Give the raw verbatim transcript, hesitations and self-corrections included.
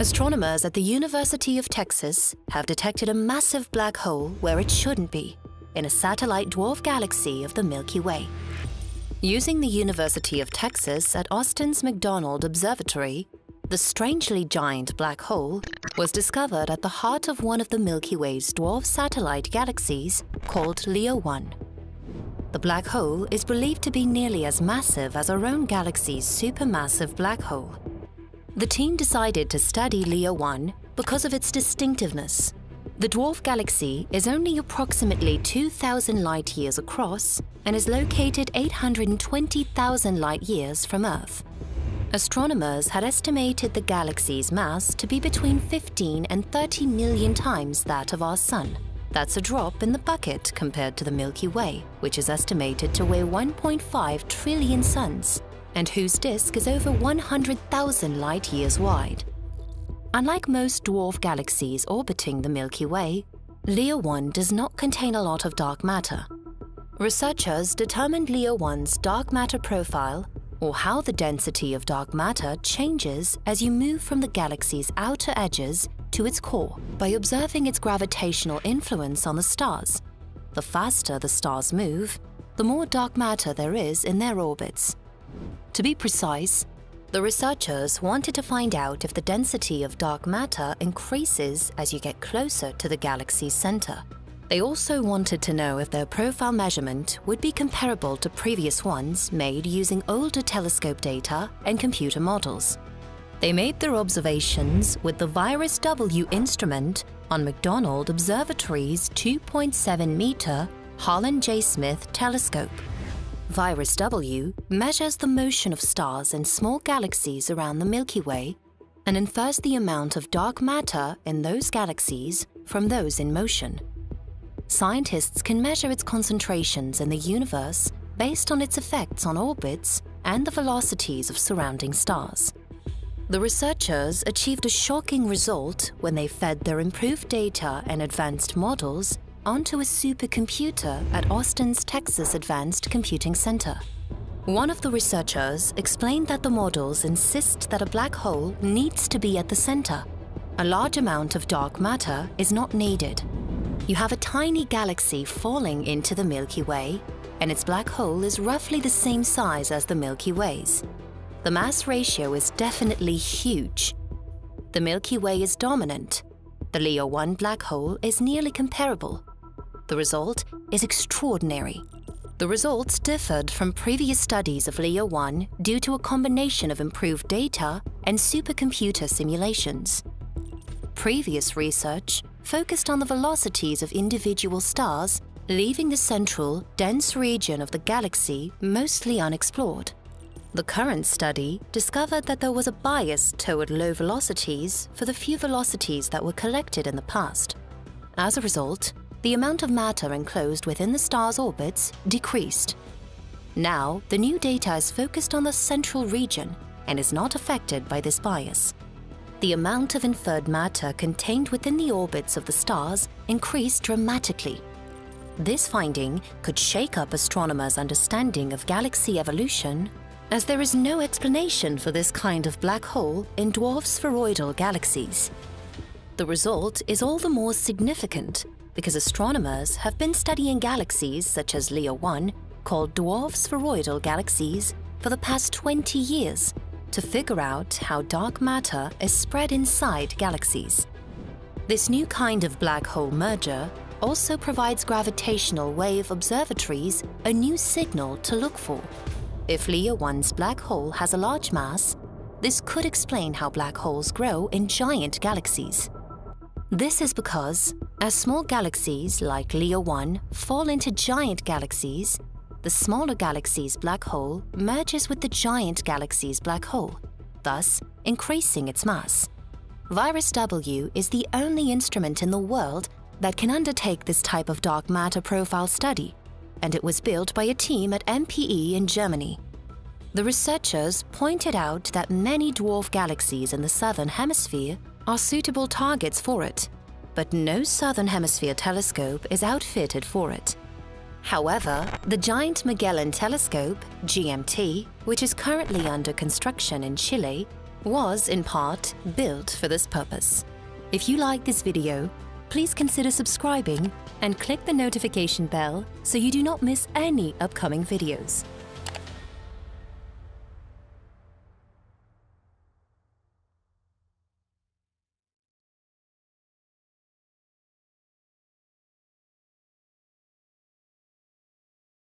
Astronomers at the University of Texas have detected a massive black hole where it shouldn't be, in a satellite dwarf galaxy of the Milky Way. Using the University of Texas at Austin's McDonald Observatory, the strangely giant black hole was discovered at the heart of one of the Milky Way's dwarf satellite galaxies called Leo one. The black hole is believed to be nearly as massive as our own galaxy's supermassive black hole. The team decided to study Leo one because of its distinctiveness. The dwarf galaxy is only approximately two thousand light-years across and is located eight hundred twenty thousand light-years from Earth. Astronomers had estimated the galaxy's mass to be between fifteen and thirty million times that of our Sun. That's a drop in the bucket compared to the Milky Way, which is estimated to weigh one point five trillion suns, and whose disk is over one hundred thousand light-years wide. Unlike most dwarf galaxies orbiting the Milky Way, Leo one does not contain a lot of dark matter. Researchers determined Leo one's dark matter profile, or how the density of dark matter changes as you move from the galaxy's outer edges to its core, by observing its gravitational influence on the stars. The faster the stars move, the more dark matter there is in their orbits. To be precise, the researchers wanted to find out if the density of dark matter increases as you get closer to the galaxy's center. They also wanted to know if their profile measurement would be comparable to previous ones made using older telescope data and computer models. They made their observations with the VIRIS W instrument on McDonald Observatory's two point seven meter Harlan J. Smith telescope. VIRIS W measures the motion of stars and small galaxies around the Milky Way and infers the amount of dark matter in those galaxies from those in motion. Scientists can measure its concentrations in the universe based on its effects on orbits and the velocities of surrounding stars. The researchers achieved a shocking result when they fed their improved data and advanced models onto a supercomputer at Austin's Texas Advanced Computing Center. One of the researchers explained that the models insist that a black hole needs to be at the center. A large amount of dark matter is not needed. You have a tiny galaxy falling into the Milky Way, and its black hole is roughly the same size as the Milky Way's. The mass ratio is definitely huge. The Milky Way is dominant. The Leo one black hole is nearly comparable. The result is extraordinary. The results differed from previous studies of Leo one due to a combination of improved data and supercomputer simulations. Previous research focused on the velocities of individual stars, leaving the central, dense region of the galaxy mostly unexplored. The current study discovered that there was a bias toward low velocities for the few velocities that were collected in the past. As a result, the amount of matter enclosed within the star's orbits decreased. Now, the new data is focused on the central region and is not affected by this bias. The amount of inferred matter contained within the orbits of the stars increased dramatically. This finding could shake up astronomers' understanding of galaxy evolution, as there is no explanation for this kind of black hole in dwarf spheroidal galaxies. The result is all the more significant because astronomers have been studying galaxies such as Leo one, called dwarf spheroidal galaxies, for the past twenty years to figure out how dark matter is spread inside galaxies. This new kind of black hole merger also provides gravitational wave observatories a new signal to look for. If Leo one's black hole has a large mass, this could explain how black holes grow in giant galaxies. This is because, as small galaxies like Leo one fall into giant galaxies, the smaller galaxy's black hole merges with the giant galaxy's black hole, thus increasing its mass. VIRIS W is the only instrument in the world that can undertake this type of dark matter profile study, and it was built by a team at M P E in Germany. The researchers pointed out that many dwarf galaxies in the Southern Hemisphere are suitable targets for it, but no Southern Hemisphere telescope is outfitted for it. However, the Giant Magellan Telescope, G M T, which is currently under construction in Chile, was, in part, built for this purpose. If you like this video, please consider subscribing and click the notification bell so you do not miss any upcoming videos.